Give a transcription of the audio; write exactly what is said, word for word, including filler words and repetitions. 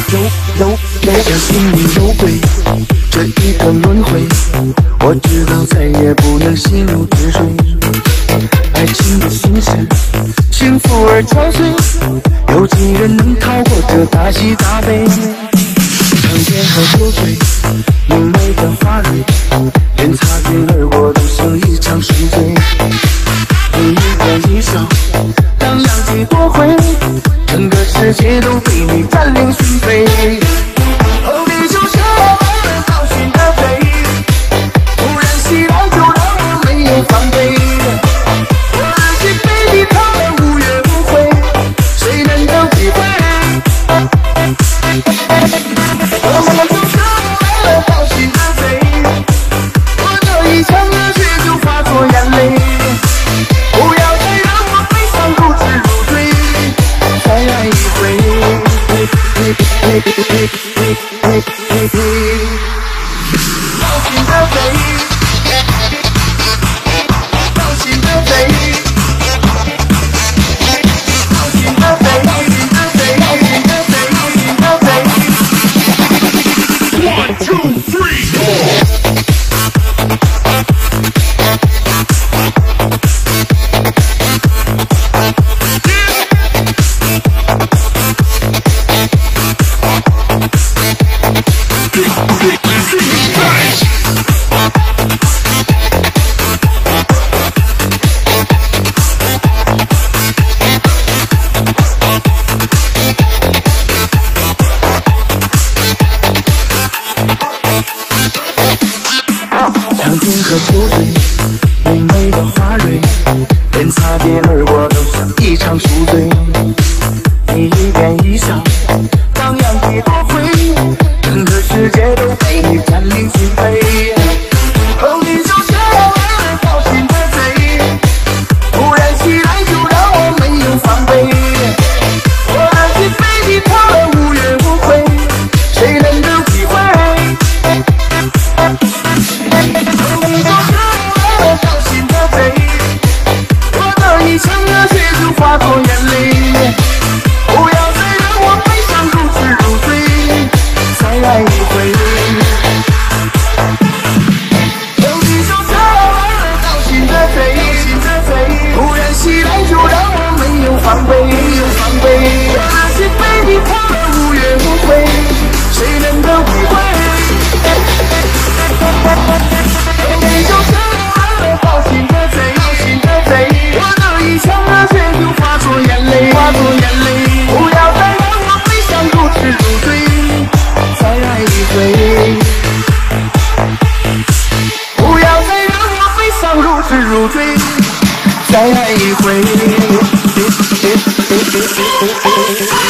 有有有，相信你有鬼，这一个轮回，我知道再也不能陷入止水。爱情的形式，幸福而憔悴，有几人能逃过这大喜大悲？尝遍和酒醉，明媚的花蕊，连擦肩而过都像一场宿醉。你一点一笑，荡漾几多回，整个世界都被你占领心扉。哦，你就像我高兴的飞，突然袭来就让我没有防备。我的心被你掏得无怨无悔，谁能够体会？哦，你就像我高兴的飞，我这一腔热血就化作眼泪。不要再让我悲伤如痴如醉，再来一回。高兴的飞，高兴的飞，高兴的飞，高兴的飞，高兴的飞，高兴的飞。One two three four。香甜和酒醉，明媚的花蕊，连擦肩而过都像一场宿醉。你一点一笑，荡漾几多回，整个世界都被你占领心扉。哦，你就像我高兴的飞，突然袭来就让我没有防备。我的心被你掏得无怨无悔，谁能够体会？哦，你就像我高兴的飞，我的一腔热血就化作眼泪。不要再让我悲伤如痴如醉，再来一回。哦，你就像我高兴的飞，突然袭来就让我没有防备，没有防备。我的心被你掏得无怨无悔，谁能够体会？哦，你就像我高兴的飞，高兴的飞，我的一腔热血就化作眼泪，化作眼泪。不要再让我悲伤如痴如醉，再来一回。不要再让我悲伤如痴如醉，再来一回。